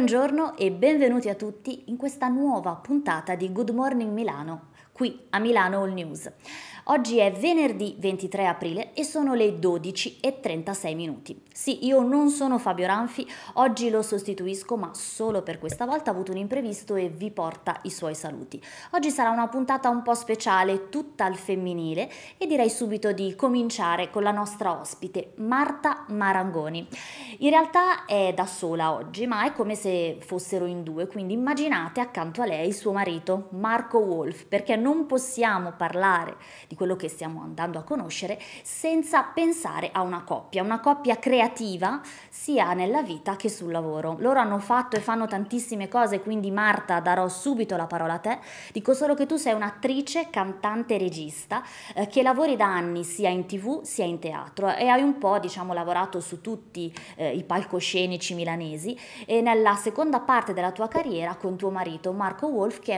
Buongiorno e benvenuti a tutti in questa nuova puntata di Good Morning Milano, qui a Milano All News. Oggi è venerdì 23 aprile e sono le 12:36 minuti. Sì, io non sono Fabio Ranfi, oggi lo sostituisco, ma solo per questa volta ha avuto un imprevisto e vi porta i suoi saluti. Oggi sarà una puntata un po' speciale, tutta al femminile, e direi subito di cominciare con la nostra ospite, Marta Marangoni. In realtà è da sola oggi, ma è come se fossero in due, quindi immaginate accanto a lei suo marito, Marco Wolf, perché non possiamo parlare di quello che stiamo andando a conoscere senza pensare a una coppia creativa sia nella vita che sul lavoro. Loro hanno fatto e fanno tantissime cose, quindi Marta darò subito la parola a te. Dico solo che tu sei un'attrice, cantante e regista che lavori da anni sia in TV sia in teatro e hai un po' lavorato su tutti i palcoscenici milanesi e nella seconda parte della tua carriera con tuo marito Marco Wolf che è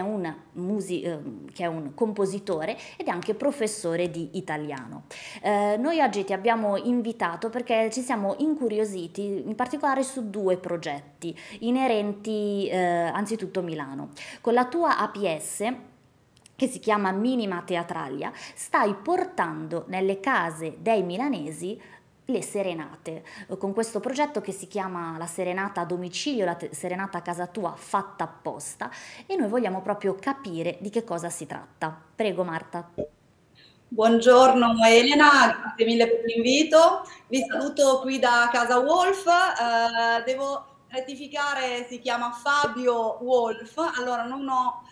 un compositore ed è anche professore di italiano. Noi oggi ti abbiamo invitato perché ci siamo incuriositi in particolare su due progetti inerenti anzitutto a Milano. Con la tua APS che si chiama Minima Teatralia, stai portando nelle case dei milanesi le serenate, con questo progetto che si chiama la serenata a domicilio, la serenata a casa tua fatta apposta, e noi vogliamo proprio capire di che cosa si tratta. Prego Marta. Buongiorno Elena, grazie mille per l'invito. Vi saluto qui da Casa Wolf. Devo rettificare, si chiama Fabio Wolf. Allora non ho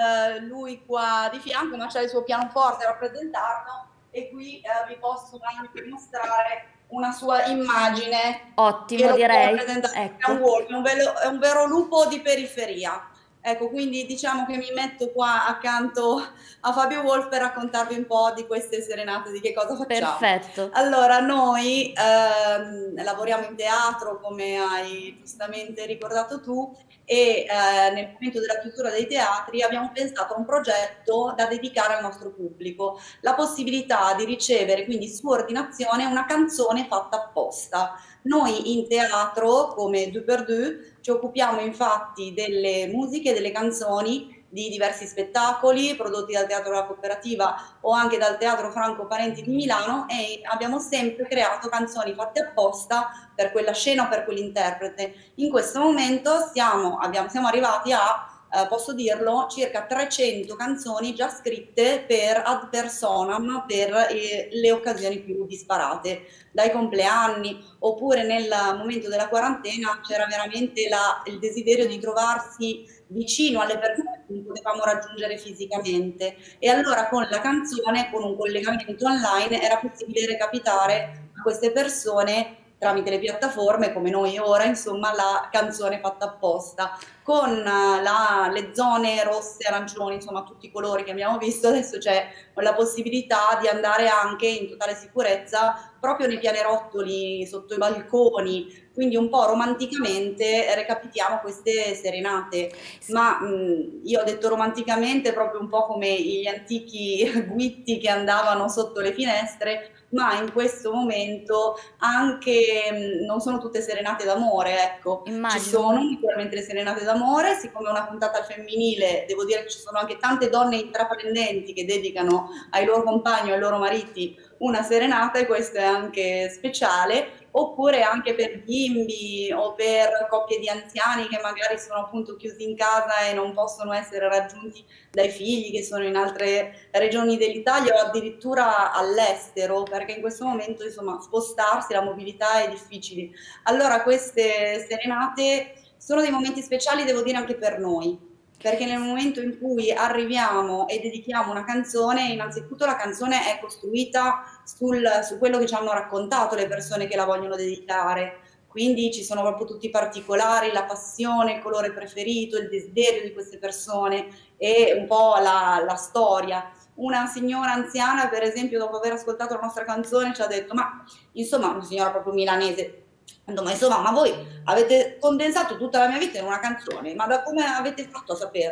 lui qua di fianco, ma c'è il suo pianoforte a rappresentarlo e qui vi posso anche mostrare una sua immagine che Ottimo, lo può direi. rappresentare. È un Ecco. wolf, è un vero lupo di periferia. Ecco, quindi diciamo che mi metto qua accanto a Fabio Wolf per raccontarvi un po' di queste serenate, di che cosa facciamo. Perfetto. Allora, noi lavoriamo in teatro, come hai giustamente ricordato tu, e nel momento della chiusura dei teatri abbiamo pensato a un progetto da dedicare al nostro pubblico, la possibilità di ricevere quindi su ordinazione una canzone fatta apposta. Noi in teatro, come Deux per Deux, ci occupiamo infatti delle musiche, delle canzoni di diversi spettacoli prodotti dal Teatro della Cooperativa o anche dal Teatro Franco Parenti di Milano e abbiamo sempre creato canzoni fatte apposta per quella scena o per quell'interprete. In questo momento siamo arrivati a posso dirlo, circa 300 canzoni già scritte per ad personam per le occasioni più disparate, dai compleanni oppure nel momento della quarantena c'era veramente il desiderio di trovarsi vicino alle persone che non potevamo raggiungere fisicamente e allora con la canzone, con un collegamento online era possibile recapitare a queste persone tramite le piattaforme come noi ora, insomma, la canzone fatta apposta con le zone rosse, arancioni, insomma tutti i colori che abbiamo visto, adesso c'è la possibilità di andare anche in totale sicurezza proprio nei pianerottoli, sotto i balconi, quindi un po' romanticamente recapitiamo queste serenate, ma io ho detto romanticamente proprio un po' come gli antichi guitti che andavano sotto le finestre, ma in questo momento anche non sono tutte serenate d'amore, ecco, ci Immagino. sono naturalmente le serenate d'amore, siccome è una puntata al femminile, devo dire che ci sono anche tante donne intraprendenti che dedicano ai loro compagni o ai loro mariti una serenata e questo è anche speciale, oppure anche per bimbi o per coppie di anziani che magari sono appunto chiusi in casa e non possono essere raggiunti dai figli che sono in altre regioni dell'Italia o addirittura all'estero, perché in questo momento insomma spostarsi, la mobilità è difficile. Allora queste serenate sono dei momenti speciali, devo dire, anche per noi, perché nel momento in cui arriviamo e dedichiamo una canzone, innanzitutto la canzone è costruita su quello che ci hanno raccontato le persone che la vogliono dedicare. Quindi ci sono proprio tutti i particolari, la passione, il colore preferito, il desiderio di queste persone e un po' la storia. Una signora anziana, per esempio, dopo aver ascoltato la nostra canzone, ci ha detto: ma insomma, una signora proprio milanese, ma insomma, ma voi avete condensato tutta la mia vita in una canzone, ma da come avete fatto a saperlo?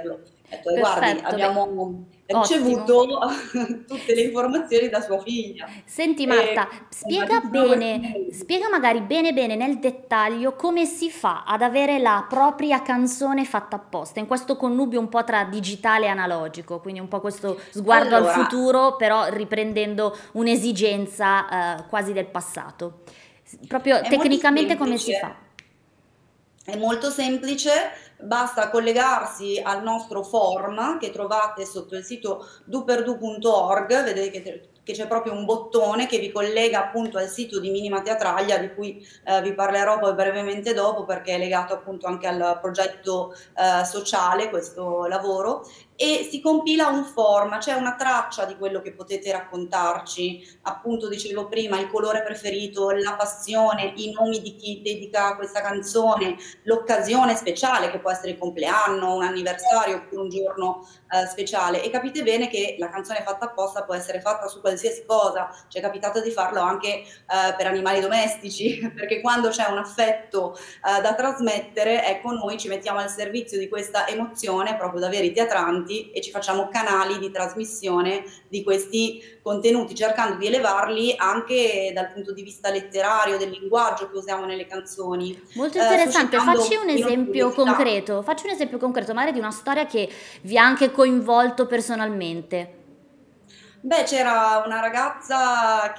Ho detto, guardi, Perfetto, beh, abbiamo ottimo. ricevuto tutte le informazioni da sua figlia. Senti E Marta, spiega ci sono questi bene, momenti. spiega magari bene bene nel dettaglio come si fa ad avere la propria canzone fatta apposta, in questo connubio un po' tra digitale e analogico, quindi un po' questo sguardo al Allora, futuro, però riprendendo un'esigenza quasi del passato. Proprio è molto tecnicamente come si fa? semplice. È molto semplice, basta collegarsi al nostro form che trovate sotto il sito duperdu.org, vedete che c'è proprio un bottone che vi collega appunto al sito di Minima Teatraglia, di cui vi parlerò poi brevemente dopo perché è legato appunto anche al progetto sociale, questo lavoro, e si compila un form, c'è una traccia di quello che potete raccontarci, appunto dicevo prima, il colore preferito, la passione, i nomi di chi dedica questa canzone, l'occasione speciale che può essere il compleanno, un anniversario oppure un giorno speciale, e capite bene che la canzone fatta apposta può essere fatta su qualsiasi cosa, ci è capitato di farlo anche per animali domestici, perché quando c'è un affetto da trasmettere, ecco, noi ci mettiamo al servizio di questa emozione proprio da veri teatranti e ci facciamo canali di trasmissione di questi contenuti, cercando di elevarli anche dal punto di vista letterario, del linguaggio che usiamo nelle canzoni, Molto interessante, suscitando un pochino curiosità. facci un esempio concreto, magari di una storia che vi ha anche coinvolto personalmente. Beh, c'era una ragazza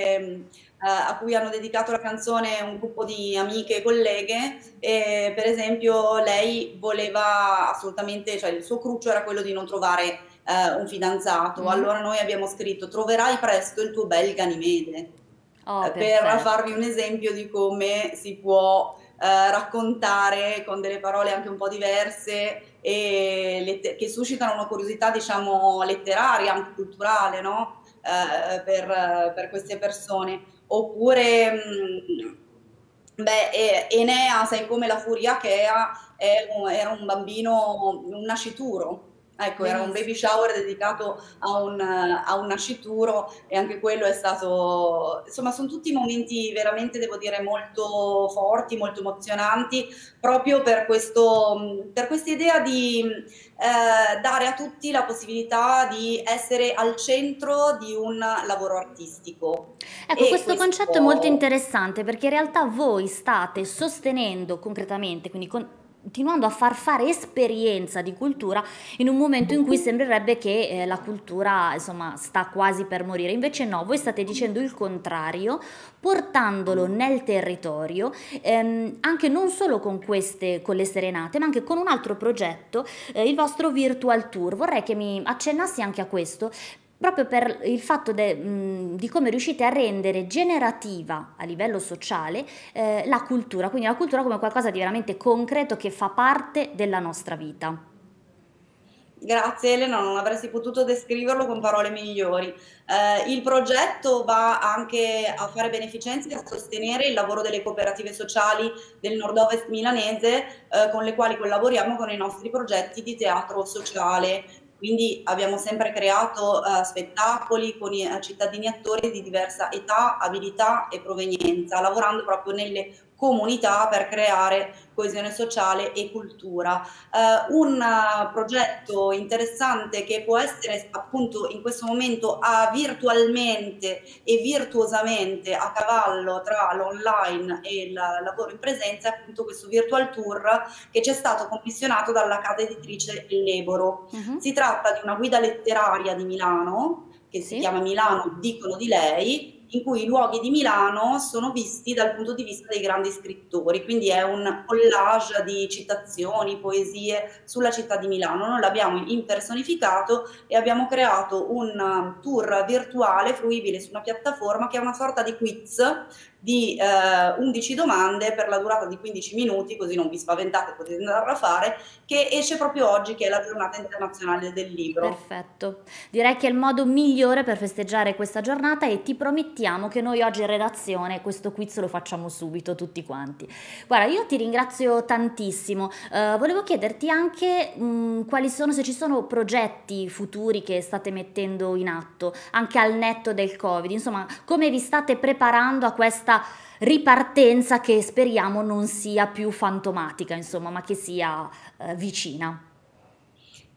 a cui hanno dedicato la canzone un gruppo di amiche e colleghe e per esempio lei voleva assolutamente, cioè il suo cruccio era quello di non trovare un fidanzato, Mhm. allora noi abbiamo scritto troverai presto il tuo bel Ganimede, Oh, per farvi un perfetto. esempio di come si può raccontare con delle parole anche un po' diverse e che suscitano una curiosità, diciamo, letteraria, anche culturale, no? Per queste persone. Oppure, beh, Enea, sai come la furia Achea, era un bambino, un nascituro. Ecco, era un baby Benissimo. shower dedicato a un nascituro e anche quello è stato, insomma, sono tutti momenti veramente, devo dire, molto forti, molto emozionanti, proprio per per questa idea di dare a tutti la possibilità di essere al centro di un lavoro artistico. Ecco, E questo concetto è molto questo, interessante perché in realtà voi state sostenendo concretamente, quindi continuando a far fare esperienza di cultura in un momento in cui sembrerebbe che la cultura, insomma, sta quasi per morire. Invece no, voi state dicendo il contrario, portandolo nel territorio, anche non solo con le serenate, ma anche con un altro progetto, il vostro Virtual Tour. Vorrei che mi accennassi anche a questo, proprio per il fatto di come riuscite a rendere generativa a livello sociale la cultura, quindi la cultura come qualcosa di veramente concreto che fa parte della nostra vita. grazie Elena, non avresti potuto descriverlo con parole migliori. Il progetto va anche a fare beneficenza e a sostenere il lavoro delle cooperative sociali del nord-ovest milanese, con le quali collaboriamo con i nostri progetti di teatro sociale. Quindi abbiamo sempre creato spettacoli con i cittadini attori di diversa età, abilità e provenienza, lavorando proprio nelle comunità per creare coesione sociale e cultura. Un progetto interessante che può essere appunto in questo momento virtualmente e virtuosamente a cavallo tra l'online e il lavoro in presenza è appunto questo virtual tour che ci è stato commissionato dalla casa editrice Leboro. Mhm. Si tratta di una guida letteraria di Milano che si chiama Sì? Milano dicono di lei, in cui i luoghi di Milano sono visti dal punto di vista dei grandi scrittori, quindi è un collage di citazioni, poesie sulla città di Milano. Noi l'abbiamo impersonificato e abbiamo creato un tour virtuale fruibile su una piattaforma che è una sorta di quiz di 11 domande per la durata di 15 minuti, così non vi spaventate, potete andarla a fare, che esce proprio oggi, che è la giornata internazionale del libro. Perfetto. Direi che è il modo migliore per festeggiare questa giornata e ti promettiamo che noi oggi in redazione questo quiz lo facciamo subito tutti quanti. Guarda, io ti ringrazio tantissimo. Volevo chiederti anche quali sono, se ci sono progetti futuri che state mettendo in atto, anche al netto del Covid. Insomma, come vi state preparando a questa ripartenza che speriamo non sia più fantomatica, insomma, ma che sia vicina.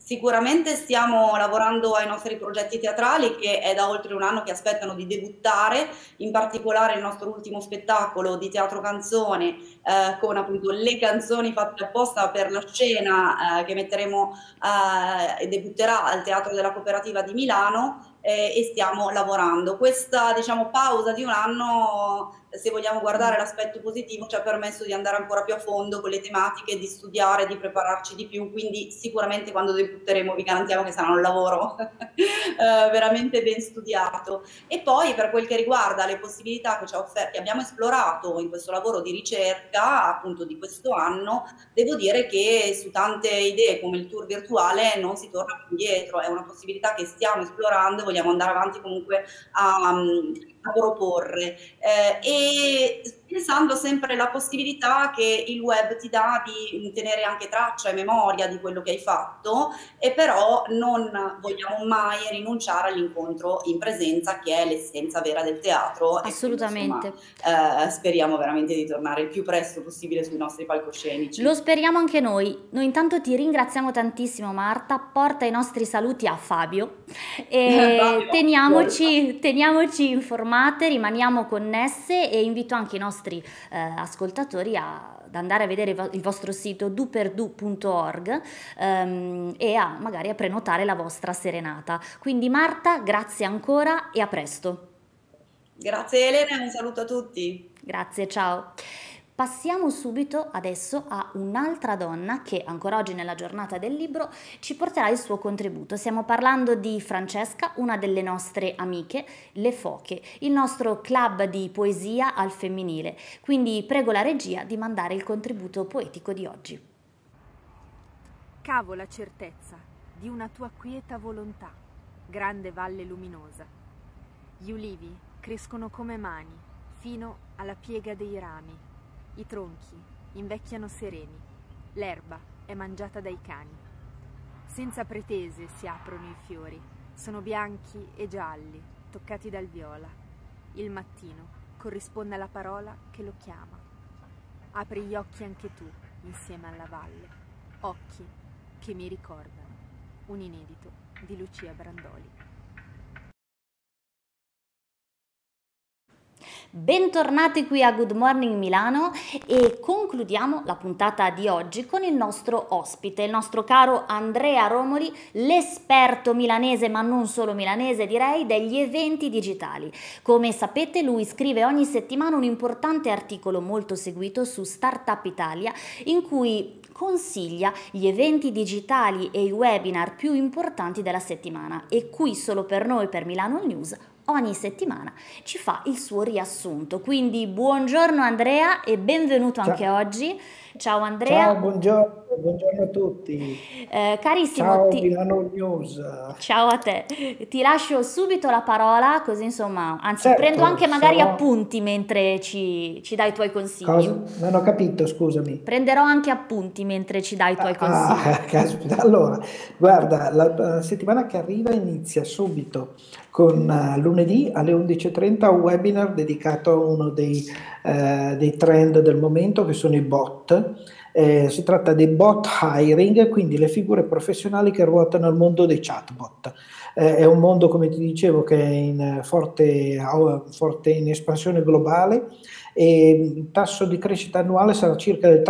Sicuramente stiamo lavorando ai nostri progetti teatrali che è da oltre un anno che aspettano di debuttare, in particolare il nostro ultimo spettacolo di teatro canzone con appunto le canzoni fatte apposta per la scena che metteremo e debutterà al Teatro della Cooperativa di Milano e stiamo lavorando. Questa diciamo pausa di un anno, se vogliamo guardare l'aspetto positivo, ci ha permesso di andare ancora più a fondo con le tematiche, di studiare, di prepararci di più, quindi sicuramente quando debutteremo vi garantiamo che sarà un lavoro veramente ben studiato. E poi per quel che riguarda le possibilità che ci ha offerto, che abbiamo esplorato in questo lavoro di ricerca appunto di questo anno, devo dire che su tante idee come il tour virtuale non si torna più indietro, è una possibilità che stiamo esplorando e vogliamo andare avanti comunque a proporre. E pensando sempre alla possibilità che il web ti dà di tenere anche traccia e memoria di quello che hai fatto, e però non vogliamo mai rinunciare all'incontro in presenza, che è l'essenza vera del teatro. Assolutamente. E quindi, insomma, speriamo veramente di tornare il più presto possibile sui nostri palcoscenici. Lo speriamo anche noi. Noi intanto ti ringraziamo tantissimo Marta, porta i nostri saluti a Fabio e teniamoci informate, rimaniamo connesse e invito anche i nostri ascoltatori ad andare a vedere il vostro sito duperdu.org e magari a prenotare la vostra serenata. Quindi Marta, grazie ancora e a presto. Grazie Elena e un saluto a tutti. Grazie, ciao. Passiamo subito adesso a un'altra donna che ancora oggi nella giornata del libro ci porterà il suo contributo. Stiamo parlando di Francesca, una delle nostre amiche, Le Foche, il nostro club di poesia al femminile. Quindi prego la regia di mandare il contributo poetico di oggi. Cavo la certezza di una tua quieta volontà, grande valle luminosa. Gli ulivi crescono come mani fino alla piega dei rami. I tronchi invecchiano sereni, l'erba è mangiata dai cani. Senza pretese si aprono i fiori, sono bianchi e gialli, toccati dal viola. Il mattino corrisponde alla parola che lo chiama. Apri gli occhi anche tu, insieme alla valle, occhi che mi ricordano. Un inedito di Lucia Brandoli. Bentornati qui a Good Morning Milano e concludiamo la puntata di oggi con il nostro ospite, il nostro caro Andrea Romoli, l'esperto milanese, ma non solo milanese direi, degli eventi digitali. Come sapete lui scrive ogni settimana un importante articolo molto seguito su Startup Italia in cui consiglia gli eventi digitali e i webinar più importanti della settimana e qui solo per noi, per Milano News, ogni settimana ci fa il suo riassunto. Quindi buongiorno Andrea e benvenuto anche oggi. Ciao Andrea. Ciao, buongiorno a tutti. Carissimo. Ciao Milano News. Ciao a te. Ti lascio subito la parola, così insomma, anzi certo, prendo anche magari appunti mentre ci dai i tuoi consigli. Cosa? Non ho capito, scusami. Prenderò anche appunti mentre ci dai i tuoi consigli. Caspita. Allora, guarda, la settimana che arriva inizia subito con lunedì alle 11:30 un webinar dedicato a uno dei trend del momento che sono i bot. Si tratta di bot hiring, quindi le figure professionali che ruotano al mondo dei chatbot. È un mondo, come ti dicevo, che è in forte in espansione globale e il tasso di crescita annuale sarà circa del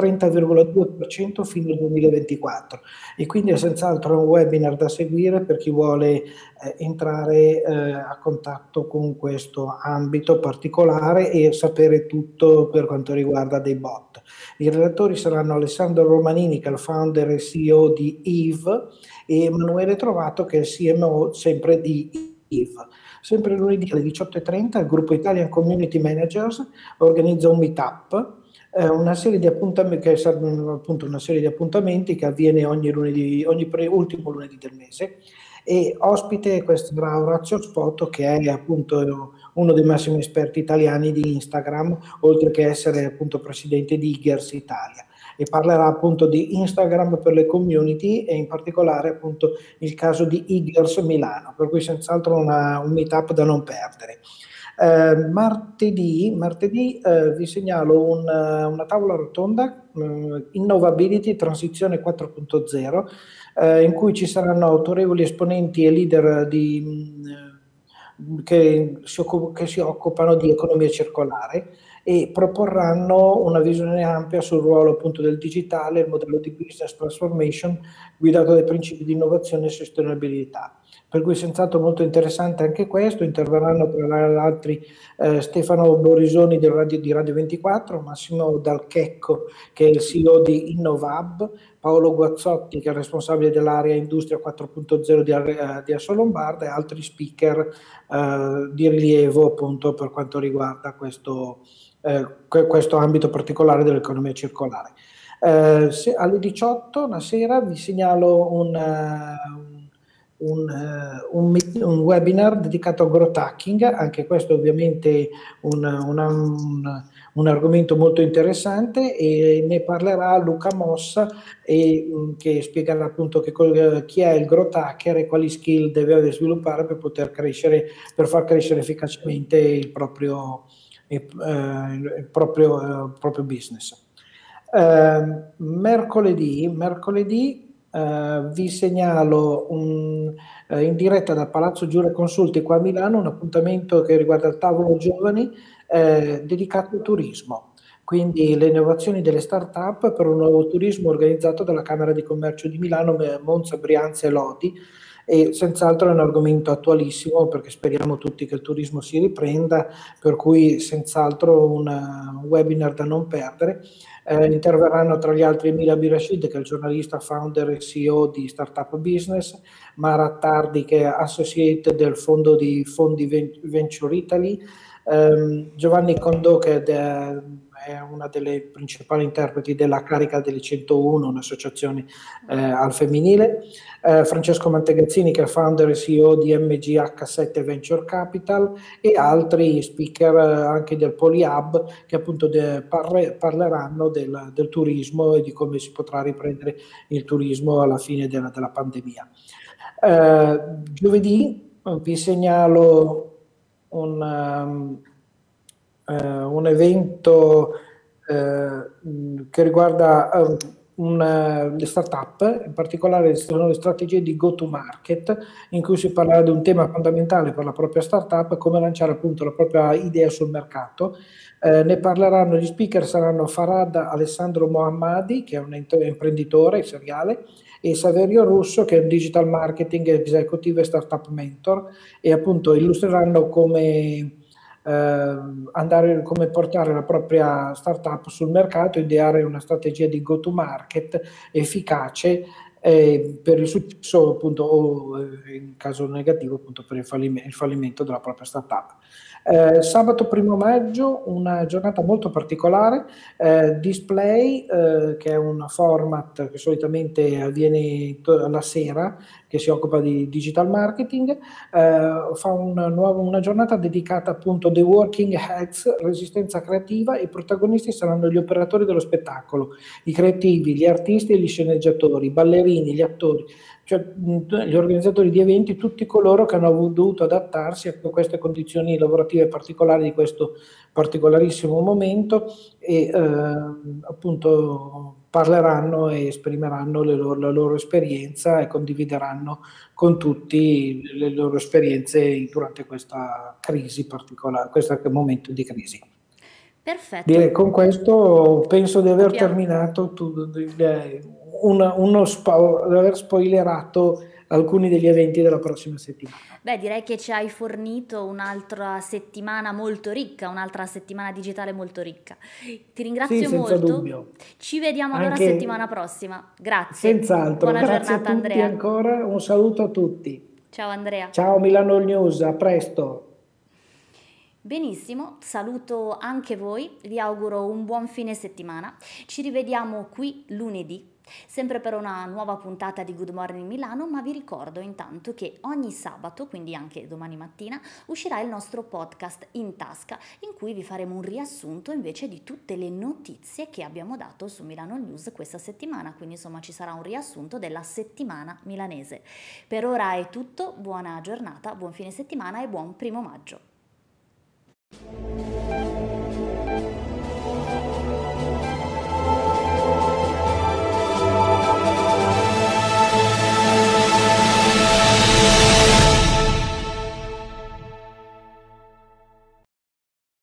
30,2% fino al 2024 e quindi è senz'altro un webinar da seguire per chi vuole entrare a contatto con questo ambito particolare e sapere tutto per quanto riguarda dei bot. I relatori saranno Alessandro Romanini, che è il founder e CEO di Eve, e Emanuele Trovato, che è il CMO sempre di Eve. Sempre lunedì alle 18:30 il gruppo Italian Community Managers organizza un meetup, una serie di appuntamenti che saranno appunto una serie di appuntamenti che avviene ogni lunedì, ultimo lunedì del mese, e ospite questo sarà Orazio Spoto, che è appunto uno dei massimi esperti italiani di Instagram, oltre che essere appunto presidente di Igers Italia, e parlerà appunto di Instagram per le community e in particolare appunto il caso di Igers Milano, per cui senz'altro un meetup da non perdere. Martedì vi segnalo una tavola rotonda, Innovability Transizione 4.0, in cui ci saranno autorevoli esponenti e leader che si occupano di economia circolare e proporranno una visione ampia sul ruolo appunto del digitale, il modello di business transformation guidato dai principi di innovazione e sostenibilità. Per cui senz'altro molto interessante anche questo. Interverranno tra l'altro Stefano Borisoni di Radio 24, Massimo Dal Checco che è il CEO di Innovab, Paolo Guazzotti che è responsabile dell'area Industria 4.0 di Assolombarda e altri speaker di rilievo appunto per quanto riguarda questo ambito particolare dell'economia circolare. Alle 18 la sera vi segnalo un webinar dedicato a growth hacking, anche questo ovviamente un argomento molto interessante, e ne parlerà Luca Mossa che spiegherà appunto chi è il growth hacker e quali skill deve sviluppare per poter crescere, per far crescere efficacemente il proprio business. Mercoledì vi segnalo in diretta dal Palazzo Giure Consulti qua a Milano un appuntamento che riguarda il tavolo giovani dedicato al turismo, quindi le innovazioni delle start-up per un nuovo turismo organizzato dalla Camera di Commercio di Milano, Monza, Brianza e Lodi, e senz'altro è un argomento attualissimo perché speriamo tutti che il turismo si riprenda, per cui senz'altro un webinar da non perdere. Interverranno tra gli altri Emilia Birashid che è il giornalista, founder e CEO di Startup Business, Mara Attardi che è associate del fondo di fondi Venture Italy, Giovanni Condò che è una delle principali interpreti della Carica delle 101, un'associazione al femminile, Francesco Mantegazzini che è founder e CEO di MGH7 Venture Capital e altri speaker anche del PolyHub che appunto parleranno del turismo e di come si potrà riprendere il turismo alla fine della pandemia. Giovedì vi segnalo un evento che riguarda le start-up, in particolare sono le strategie di go-to-market, in cui si parlerà di un tema fondamentale per la propria start-up, come lanciare appunto la propria idea sul mercato. Ne parleranno, gli speaker saranno Farad Alessandro Mohammadi, che è un imprenditore seriale, e Saverio Russo, che è un digital marketing executive e startup mentor, e appunto illustreranno come portare la propria startup sul mercato, ideare una strategia di go to market efficace per il successo appunto, o in caso negativo appunto per il fallimento della propria startup. Sabato 1° maggio una giornata molto particolare, Display, che è un format che solitamente avviene la sera, che si occupa di digital marketing, fa una giornata dedicata appunto The Working Heads, resistenza creativa, e i protagonisti saranno gli operatori dello spettacolo, i creativi, gli artisti e gli sceneggiatori, i ballerini, gli attori, cioè gli organizzatori di eventi, tutti coloro che hanno dovuto adattarsi a queste condizioni lavorative particolari di questo particolarissimo momento e appunto parleranno e esprimeranno la loro esperienza e condivideranno con tutti le loro esperienze durante questa crisi particolare, questo momento di crisi. Perfetto. Direi con questo penso di aver terminato di aver spoilerato alcuni degli eventi della prossima settimana. Beh, direi che ci hai fornito un'altra settimana molto ricca, un'altra settimana digitale molto ricca. Ti ringrazio molto. Senza dubbio. Ci vediamo allora settimana prossima. Grazie. Senz'altro. Buona Grazie giornata, a tutti Andrea. ancora. Un saluto a tutti. Ciao Andrea. Ciao Milano News, a presto. Benissimo, saluto anche voi, vi auguro un buon fine settimana. Ci rivediamo qui lunedì, sempre per una nuova puntata di Good Morning Milano, ma vi ricordo intanto che ogni sabato, quindi anche domani mattina, uscirà il nostro podcast in tasca, in cui vi faremo un riassunto invece di tutte le notizie che abbiamo dato su Milano News questa settimana, quindi insomma ci sarà un riassunto della settimana milanese. Per ora è tutto, buona giornata, buon fine settimana e buon 1° maggio.